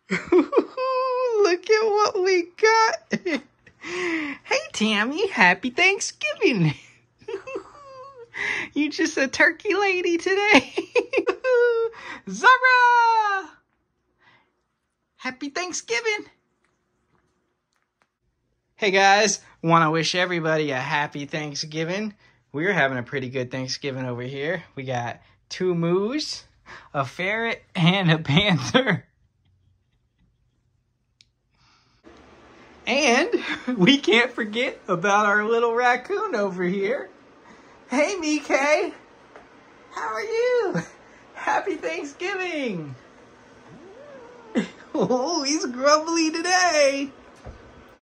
Look at what we got. Hey, Tammy, happy Thanksgiving. You just a turkey lady today. Zahra, happy Thanksgiving. Hey guys, want to wish everybody a happy Thanksgiving. We're having a pretty good Thanksgiving over here. We got 2 moose, a ferret, and a panther. And we can't forget about our little raccoon over here. Hey, Mike. How are you? Happy Thanksgiving. Oh, he's grumbly today.